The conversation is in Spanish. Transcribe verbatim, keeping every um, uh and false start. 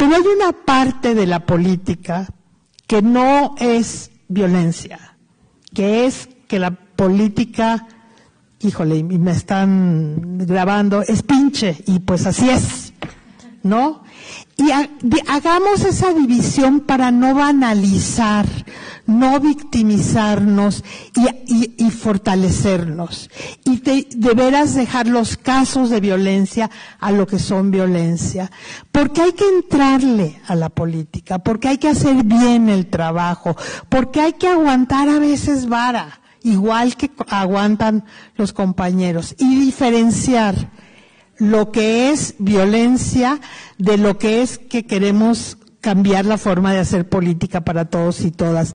Pero hay una parte de la política que no es violencia, que es que la política, híjole, y me están grabando, es pinche, y pues así es, ¿no? Y ha, de, hagamos esa división para no banalizar, no victimizarnos y, y, y fortalecernos. Y de, de veras dejar los casos de violencia a lo que son violencia. Porque hay que entrarle a la política, porque hay que hacer bien el trabajo, porque hay que aguantar a veces vara, igual que aguantan los compañeros, y diferenciar lo que es violencia de lo que es que queremos cambiar la forma de hacer política para todos y todas.